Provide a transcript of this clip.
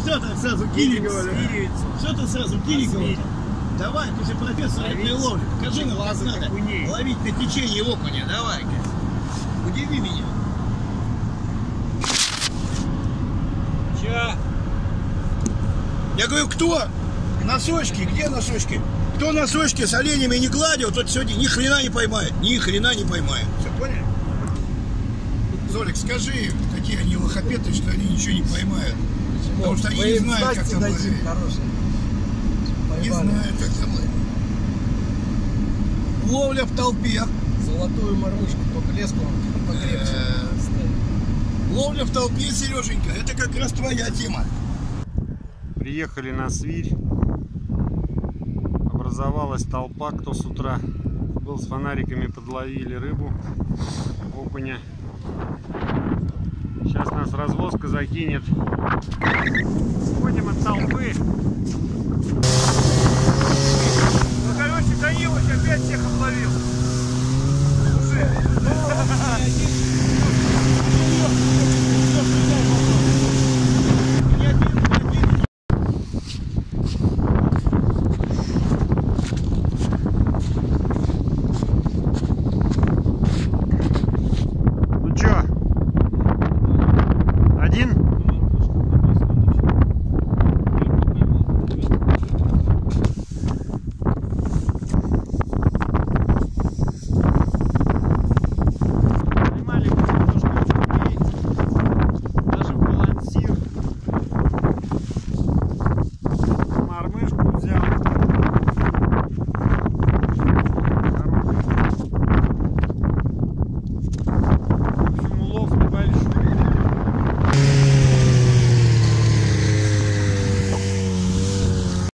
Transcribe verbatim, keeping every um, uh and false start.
что ты сразу Кирикову? Что ты сразу Кирикову? Давай, ты же профессор этой ловли. Покажи нам, как надо ловить на течение окуня. Давай-ка. Удиви меня. Ча? Я говорю, кто? Носочки, где носочки? Кто носочки с оленями не гладил, тот сегодня ни хрена не поймает. Ни хрена не поймает. Все, поняли? Золик, скажи им, какие они лохопеты, что они ничего не поймают. Потому что они не знают, как там ловить. Не знают, как там ловить. Ловля в толпе. Золотую мормышку, только леску покрепче. Ловля в толпе, Сереженька, это как раз твоя тема. Приехали на свирь. Образовалась толпа, кто с утра был с фонариками, подловили рыбу, окуня. Сейчас нас развозка закинет. Уходим от толпы. Ну, короче, Данилович опять всех обловил. Уже.